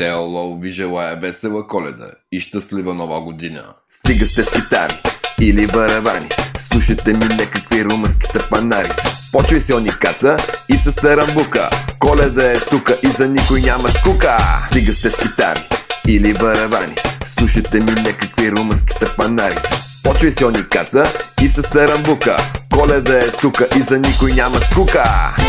Теолол ви желая весела Коледа и щастлива Нова година. Стига сте с китари или барабани, слушайте ми някакви румънски тъпанари. Почвай си ониката и с тарамбука, Коледа е тука и за никой няма скука. Стига сте с китари или барабани, слушайте ми някакви румънски тъпанари. Почвай си ониката и с тарамбука, Коледа е тука и за никой няма скука.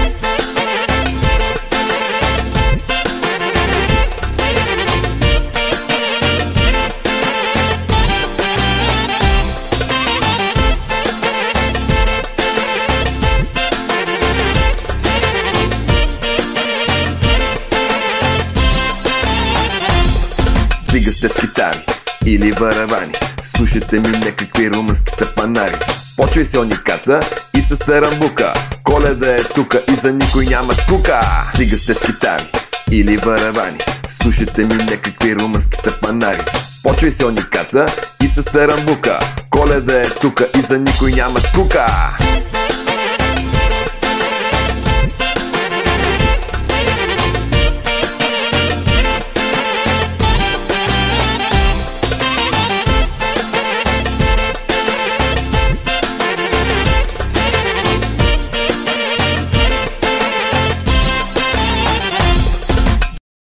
Стига сте с китари или барабани, слушайте ми някакви румънски тъпанари. Почвай си ониката и с тарамбука, Коледа е тука и за никой няма скука. Стига сте с китари или барабани, слушайте ми някакви румънски тъпанари. Почвай си ониката и с тарамбука, Коледа е тука и за никой няма скука.